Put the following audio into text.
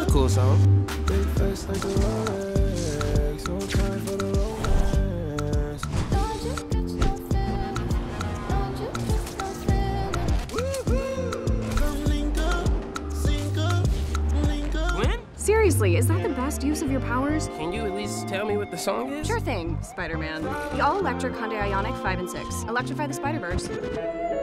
a cool song. Seriously, is that the best use of your powers? Can you at least tell me what the song is? Sure thing, Spider-Man. The all-electric Hyundai IONIQ 5 and 6. Electrify the Spider-Verse.